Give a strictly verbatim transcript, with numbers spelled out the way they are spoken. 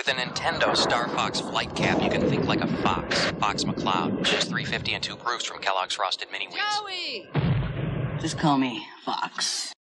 With a Nintendo Star Fox flight cap, you can think like a fox. Fox McCloud. Just three fifty and two proofs from Kellogg's Frosted Mini Wheats. Joey! Just call me Fox.